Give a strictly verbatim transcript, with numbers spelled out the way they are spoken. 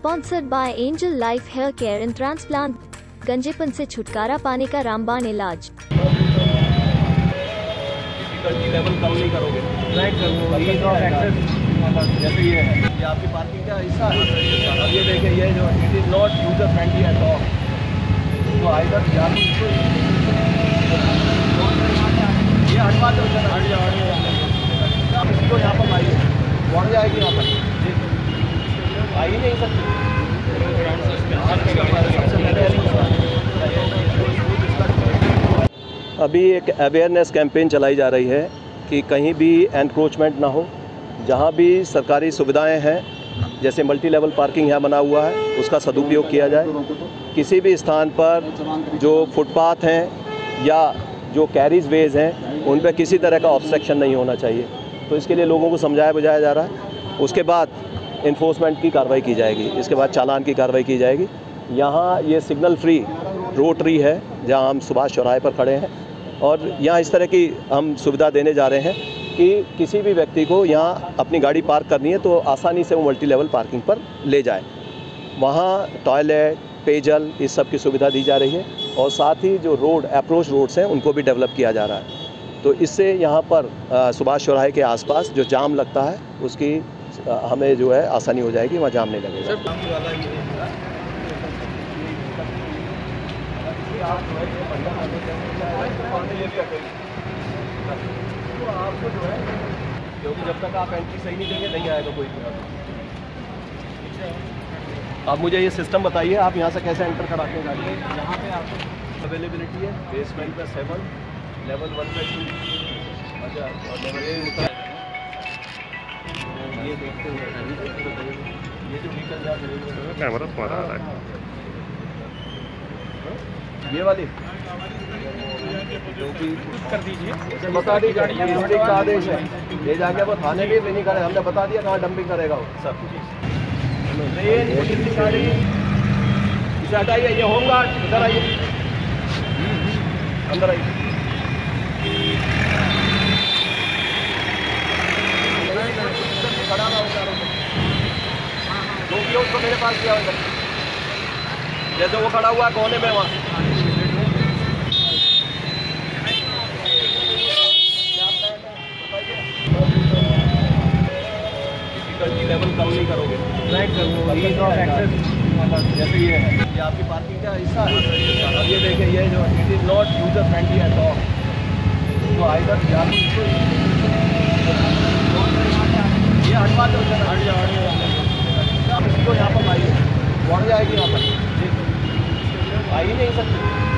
Sponsored by angel life hair care and transplant. गंजेपन से छुटकारा पाने का रामबाण इलाज। लेवल कम नहीं करोगे, राइट सर? वो ईज ऑफ एक्सेस जैसे ये है, ये आपकी पार्किंग का हिस्सा है। अब ये देखिए, ये जो it is not user friendly at all. तो आइदर या ये हटवा दो, हट जाओ, आप इसको यहाँ पर लाइए, बढ़ जाएगी यहाँ पर, आ ही नहीं सकती। अभी एक अवेयरनेस कैंपेन चलाई जा रही है कि कहीं भी एनक्रोचमेंट ना हो। जहाँ भी सरकारी सुविधाएं हैं, जैसे मल्टी लेवल पार्किंग यहाँ बना हुआ है, उसका सदुपयोग किया जाए। किसी भी स्थान पर जो फुटपाथ हैं या जो कैरीज वेज हैं, उन पर किसी तरह का ऑब्स्ट्रक्शन नहीं होना चाहिए। तो इसके लिए लोगों को समझाया बुझाया जा रहा है। उसके बाद इन्फोर्समेंट की कार्रवाई की जाएगी, इसके बाद चालान की कार्रवाई की जाएगी। यहाँ ये सिग्नल फ्री रोटरी है जहाँ हम सुभाष चौराहे पर खड़े हैं, और यहाँ इस तरह की हम सुविधा देने जा रहे हैं कि किसी भी व्यक्ति को यहाँ अपनी गाड़ी पार्क करनी है तो आसानी से वो मल्टी लेवल पार्किंग पर ले जाए। वहाँ टॉयलेट, पेयजल, इस सब की सुविधा दी जा रही है, और साथ ही जो रोड अप्रोच रोड्स हैं उनको भी डेवलप किया जा रहा है। तो इससे यहाँ पर सुभाष चौराहे के आसपास जो जाम लगता है उसकी आ, हमें जो है आसानी हो जाएगी, वहाँ जाम नहीं लगेगा। आपको जो है, क्योंकि जब तक आप एंट्री सही नहीं देंगे नहीं आएगा कोई। आप मुझे ये सिस्टम बताइए, आप यहाँ से कैसे एंटर कराते हैं गाड़ी? यहाँ पे आपको अवेलेबिलिटी है बेसमेंट पे सेवन, लेवल वन पे टू, अच्छा, और लेवल ए होता है। ये देखते हुए ये जो व्हीकल जा रही है, ये वाली जो भी कर दीजिए, बता दीजिए डिस्ट्रिक्ट का आदेश है, ये जाके वो थाने भी नहीं करे, हमने बता दिया कहाँ डंपिंग करेगा वो सब। गाड़ी इसे हटाइए, ये होमगार्ड इधर आइए, अंदर आइए। खड़ा ना होगा जो भी हो उसको मेरे पास किया होगा, जैसे वो खड़ा हुआ कोने में वहाँ। लेवल कम नहीं करोगे, राइट सर? वो ईज ऑफ एक्सेस जैसे ये है, ये आपकी पार्किंग का हिस्सा है। अब ये देखिए, ये जो it is not user friendly at all. तो आइदर या ये हटवा दो, हट जाओ, आप इसको यहाँ पर लाइए, बढ़ जाएगी यहाँ पर, आ ही नहीं सकती।